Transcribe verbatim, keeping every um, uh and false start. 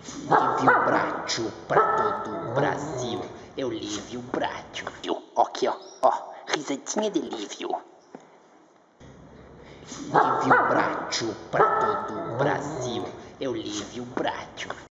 Lívio Brátil pra todo o Brasil. É o Lívio Brátil. Ó aqui, ó, ó, risadinha de Lívio. Lívio Brátil pra todo o Brasil. É o Lívio Brátil.